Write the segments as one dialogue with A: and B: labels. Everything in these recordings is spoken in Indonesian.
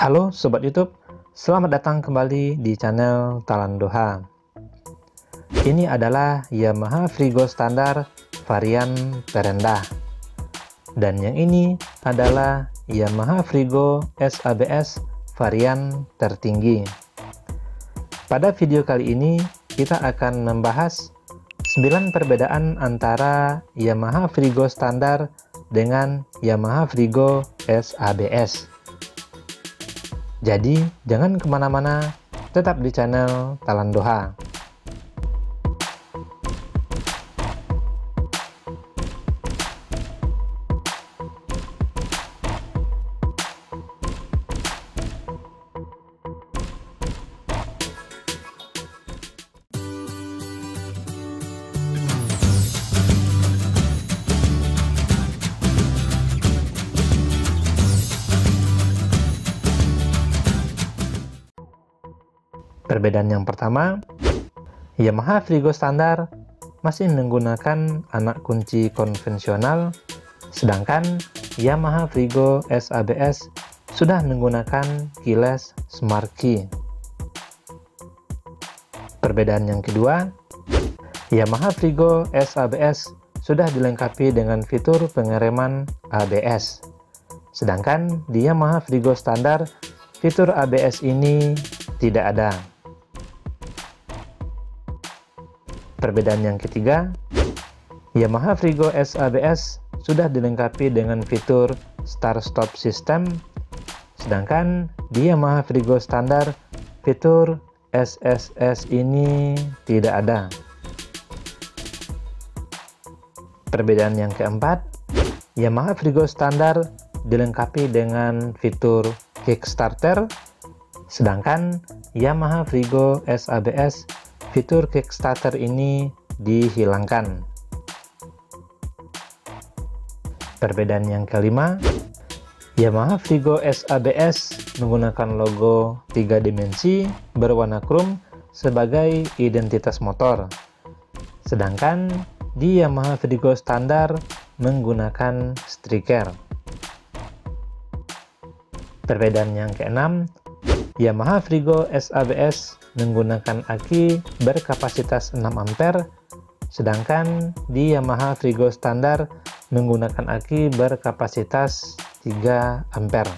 A: Halo Sobat YouTube, selamat datang kembali di channel Talandoha. Ini adalah Yamaha Frigo standar varian terendah. Dan yang ini adalah Yamaha Frigo SABS varian tertinggi. Pada video kali ini, kita akan membahas 9 perbedaan antara Yamaha Frigo standar dengan Yamaha Frigo SABS. Jadi, jangan kemana-mana, tetap di channel Talandoha. Perbedaan yang pertama, Yamaha Frigo standar masih menggunakan anak kunci konvensional, sedangkan Yamaha Frigo SABS sudah menggunakan keyless smart key. Perbedaan yang kedua, Yamaha Frigo SABS sudah dilengkapi dengan fitur pengereman ABS, sedangkan di Yamaha Frigo standar fitur ABS ini tidak ada. Perbedaan yang ketiga, Yamaha Frigo SABS sudah dilengkapi dengan fitur start-stop system, sedangkan di Yamaha Frigo standar fitur SSS ini tidak ada. Perbedaan yang keempat, Yamaha Frigo standar dilengkapi dengan fitur Kickstarter, sedangkan Yamaha Frigo SABS fitur Kickstarter ini dihilangkan. Perbedaan yang kelima, Yamaha Frigo SABS menggunakan logo 3 dimensi berwarna krom sebagai identitas motor, sedangkan di Yamaha Frigo standar menggunakan stiker. Perbedaan yang keenam, Yamaha Frigo SABS menggunakan aki berkapasitas 6 ampere, sedangkan di Yamaha Frigo standar menggunakan aki berkapasitas 3 ampere.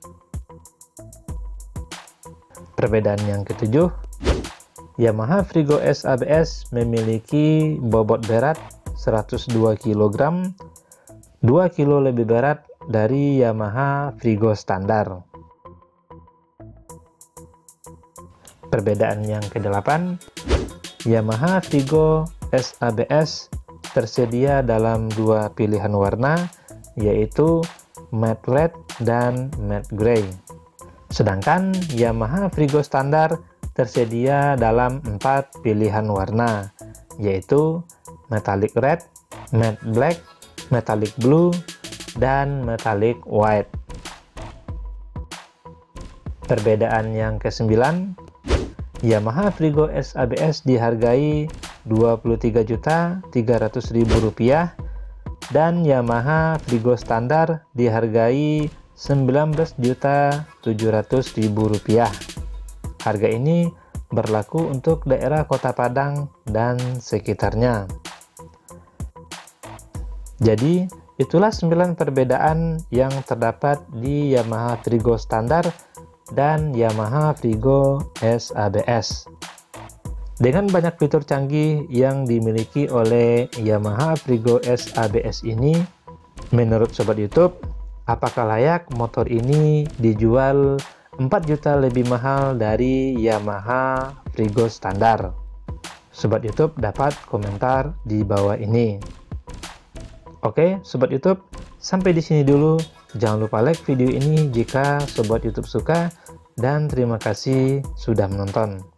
A: Perbedaan yang ketujuh, Yamaha Frigo SABS memiliki bobot berat 102 kg, 2 kg lebih berat dari Yamaha Frigo standar. Perbedaan yang kedelapan, Yamaha Frigo SABS tersedia dalam 2 pilihan warna, yaitu matte red dan matte gray. Sedangkan Yamaha Frigo standar tersedia dalam 4 pilihan warna, yaitu metallic red, matte black, metallic blue, dan metallic white. Perbedaan yang ke-9, Yamaha Frigo SABS dihargai Rp23.300.000 dan Yamaha Frigo standar dihargai Rp19.700.000. Harga ini berlaku untuk daerah Kota Padang dan sekitarnya. Jadi, itulah 9 perbedaan yang terdapat di Yamaha Frigo standar dan Yamaha Frigo SABS. Dengan banyak fitur canggih yang dimiliki oleh Yamaha Frigo SABS ini, menurut Sobat YouTube, apakah layak motor ini dijual 4 juta lebih mahal dari Yamaha Frigo standar? Sobat YouTube dapat komentar di bawah ini. Oke, Sobat YouTube, sampai di sini dulu. Jangan lupa like video ini jika Sobat YouTube suka, dan terima kasih sudah menonton.